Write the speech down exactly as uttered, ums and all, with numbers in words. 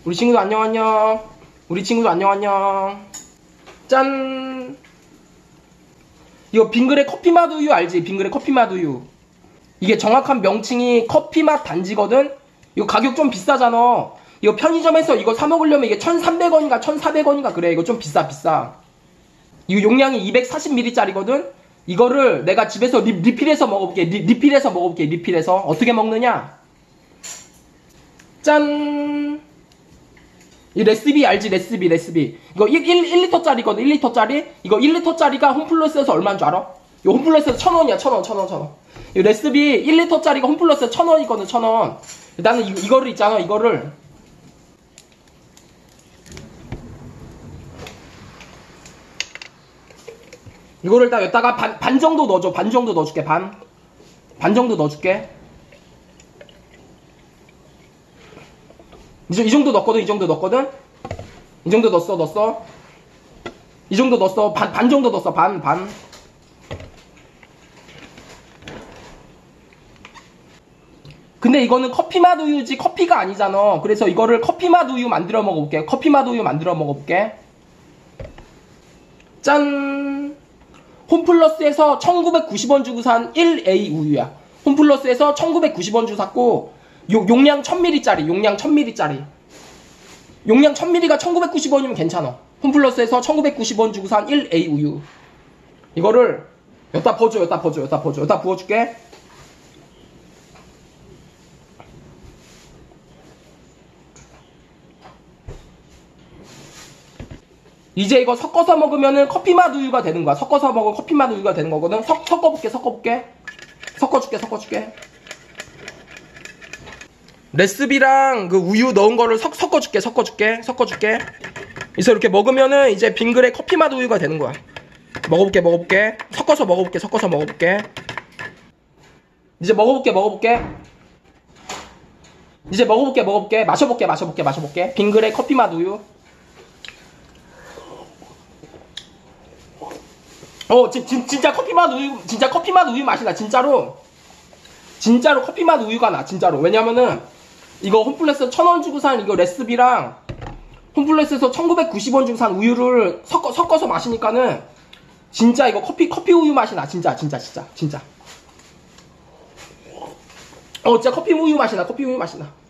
우리 친구들 안녕 안녕. 우리 친구들 안녕 안녕. 짠. 이거 빙그레 커피맛 우유 알지? 빙그레 커피맛 우유. 이게 정확한 명칭이 커피맛 단지거든? 이거 가격 좀 비싸잖아. 이거 편의점에서 이거 사 먹으려면 이게 천삼백 원인가 천사백 원인가 그래. 이거 좀 비싸 비싸. 이거 용량이 이백사십 밀리리터짜리거든? 이거를 내가 집에서 리, 리필해서 먹어볼게. 리, 리필해서 먹어볼게. 리필해서. 어떻게 먹느냐? 짠. 이 레시피 알지? 레시피 레시피. 이거 일, 일, 일 리터짜리거든. 일 리터짜리. 이거 일 리터짜리가 홈플러스에서 얼마인 줄 알아? 이거 홈플러스에서 천 원이야. 천 원, 천 원, 천 원. 이 레시피 일 리터짜리가 홈플러스에서 천 원이거든. 천 원. 나는 이, 이거를 있잖아. 이거를 이거를 딱 여기다가 반, 반 정도 넣어줘. 반 정도 넣어줄게. 반. 반 정도 넣어줄게. 이, 이 정도 넣었거든. 이 정도 넣었거든. 이 정도 넣었어. 넣었어. 이 정도 넣었어. 반, 반 정도 넣었어. 반, 반. 근데 이거는 커피맛 우유지 커피가 아니잖아. 그래서 이거를 커피맛 우유 만들어 먹어볼게. 커피맛 우유 만들어 먹어볼게. 짠. 홈플러스에서 천구백구십 원 주고 산 일 에이 우유야. 홈플러스에서 천구백구십 원 주고 샀고 요, 용량 천 밀리리터짜리. 용량 천 밀리리터짜리. 용량 천 밀리리터가 천구백구십 원이면 괜찮아. 홈플러스에서 천구백구십 원 주고 산 일 에이 우유. 이거를 여기다 부어줘. 여기다 부어줘. 여기다 부어줘. 여기다 부어줄게. 이제 이거 섞어서 먹으면은 커피맛 우유가 되는 거야. 섞어서 먹으면 커피맛 우유가 되는 거거든. 섞, 섞어볼게, 섞어볼게. 섞어줄게, 섞어줄게. 레시피랑 그 우유 넣은 거를 섞, 섞어줄게, 섞어줄게, 섞어줄게. 그래서 이렇게 먹으면은 이제 빙그레 커피맛 우유가 되는 거야. 먹어볼게, 먹어볼게. 섞어서 먹어볼게, 섞어서 먹어볼게. 이제 먹어볼게, 먹어볼게. 이제 먹어볼게, 먹어볼게. 마셔볼게, 마셔볼게, 마셔볼게. 빙그레 커피맛 우유. 어, 지, 지, 진짜 커피맛 우유, 진짜 커피맛 우유 맛이 나, 진짜로. 진짜로 커피맛 우유가 나, 진짜로. 왜냐면은, 이거 홈플러스 천 원 주고 산 이거 레시피랑, 홈플러스에서 천구백구십 원 주고 산 우유를 섞어, 섞어서 마시니까는, 진짜 이거 커피, 커피 우유 맛이 나, 진짜, 진짜, 진짜, 진짜. 어, 진짜 커피 우유 맛이 나, 커피 우유 맛이 나.